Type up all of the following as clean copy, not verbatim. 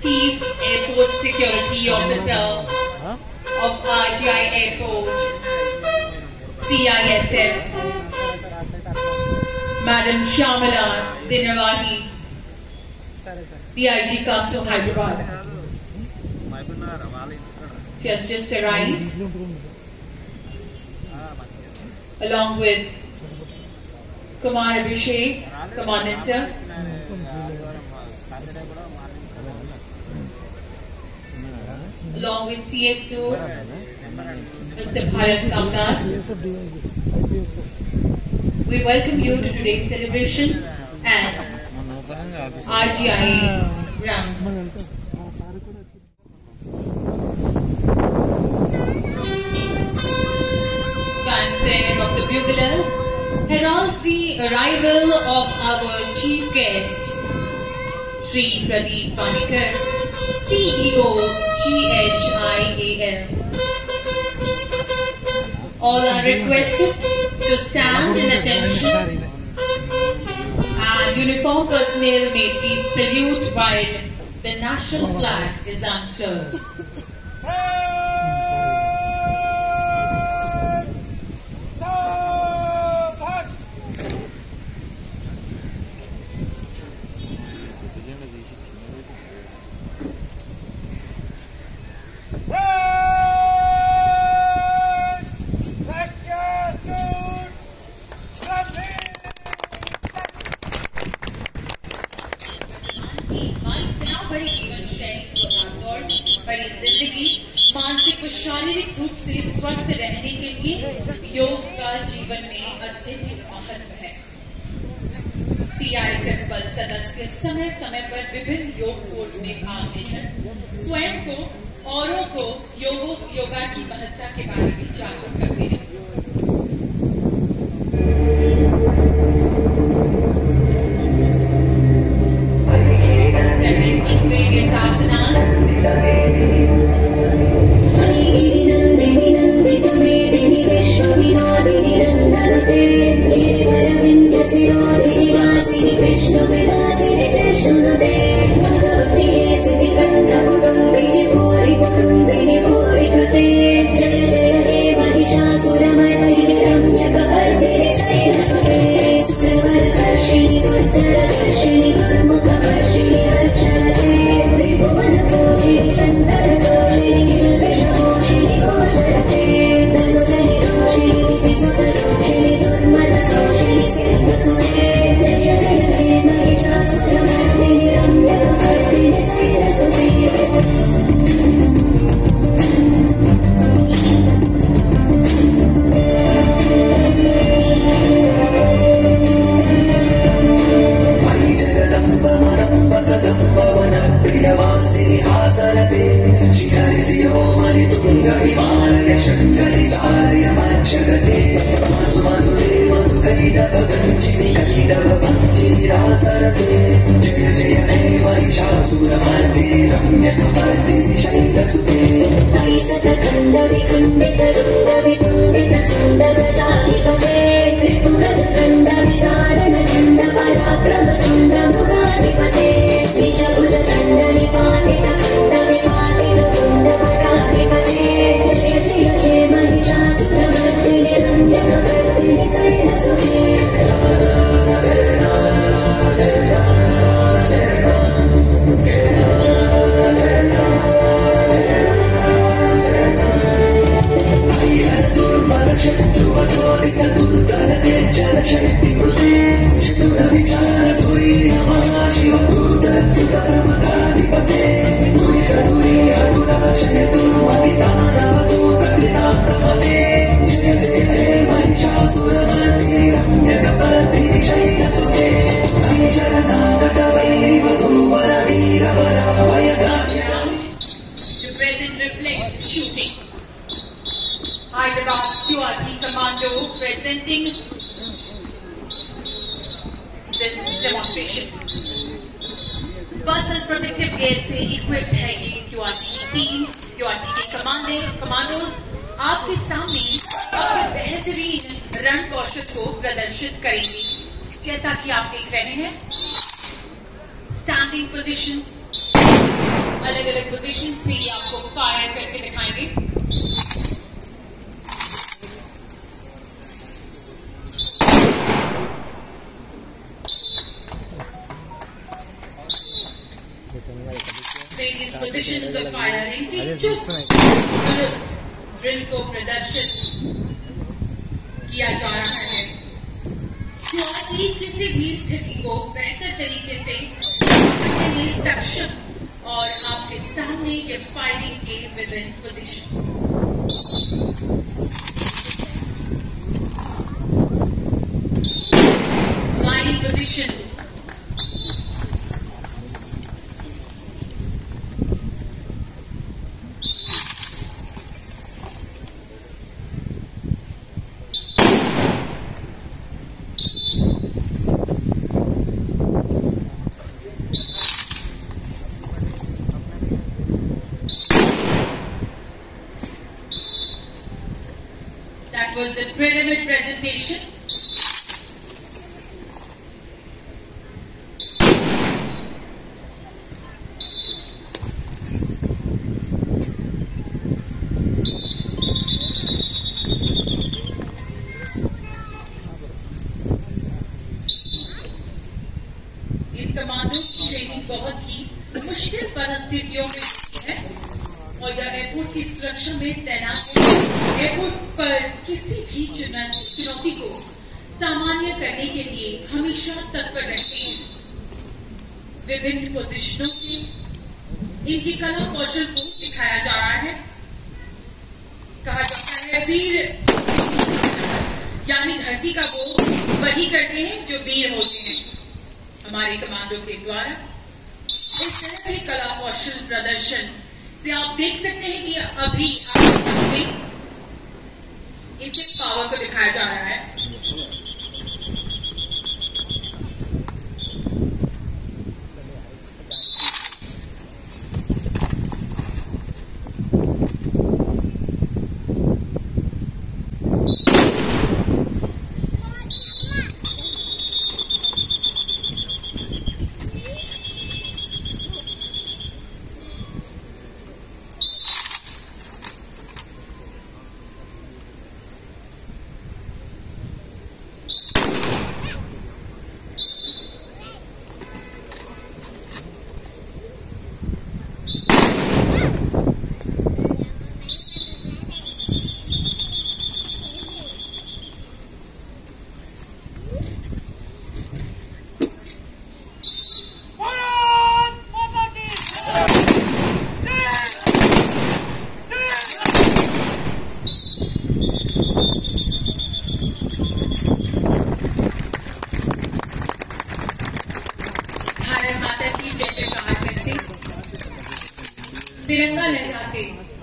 Chief Airport Security Officer of RGI Airport, CISF, Madam Shamala Dinawani, DIG Cast of Hyderabad. She has just arrived, along with Kumar Abhishek, Commandant Sir, along with CS2, Mr. Bharat Kamdas. We welcome you to today's celebration at RGI ground. Fanfare of the buglers heralds the arrival of our chief guest, Shri Pradeep Panikar, CEO, GHIAL. All are requested to stand in attention, and uniformed personnel may please salute while the national flag is unfurled. मानसिक व शारीरिक रूप से स्वस्थ रहने के लिए योग का जीवन में अत्यधिक महत्व है। CISF बल सदस्य समय समय पर विभिन्न योग कोर्स में भाग लेकर स्वयं को औरों को योगा की महत्ता के बारे में जागरूक करते हैं। Presenting various asanas, Hyderabad QRT Commando presenting this demonstration. Personal protective gear से equipped है ये QRT की टीम, QRT के कमांडोज आपके सामने अपने बेहतरीन रण कौशल को प्रदर्शित करेंगे। जैसा कि आप देख रहे हैं, स्टैंडिंग पोजीशन, अलग अलग पोजीशन से ये आपको फायर करके दिखाएंगे। These positions of firing की चुस्त ड्रिल को प्रदर्शित किया जा रहा है, क्योंकि किसी भी स्थिति को बेहतर तरीके से करने में सक्षम और आपके सामने ये फायरिंग के विभिन्न position. Line position, was the pyramid presentation. इन कमांडो की ट्रेनिंग बहुत ही मुश्किल परिस्थितियों में होती है और यह एयरपोर्ट की सुरक्षा में तैनात है। एयरपोर्ट पर किसी भी चुनौती को सामान्य करने के लिए हमेशा तत्पर रहते हैं। विभिन्न पोजीशनों से इनकी कला कौशल को दिखाया जा रहा है। कहा जाता है वीर यानी धरती का वो वही करते हैं जो वीर होते हैं। हमारे कमांडो के द्वारा इस तरह के कला कौशल प्रदर्शन से आप देख सकते हैं कि अभी आपके सामने इस पावर को दिखाया जा रहा है। तिरंगा लहराते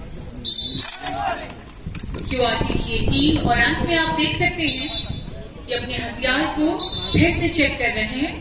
क्यूआरटी की टीम और अंत में आप देख सकते हैं कि अपने हथियार को फिर से चेक कर रहे हैं।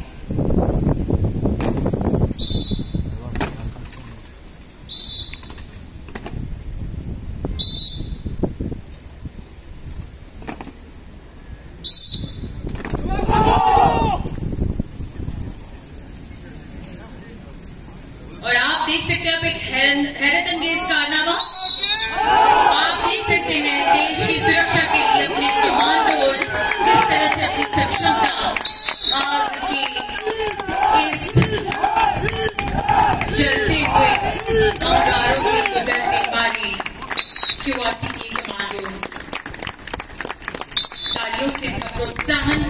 और आप देख सकते हैं एक हैरत अंगेज कारनामा। आप देख सकते हैं देश की सुरक्षा के लिए अपने कमांडोज किस तरह से अपनी सक्षमता आग की इस जलते हुए अंगारों से गुजरने वाली क्यूआरटी के कमांडोज तालियों से प्रोत्साहन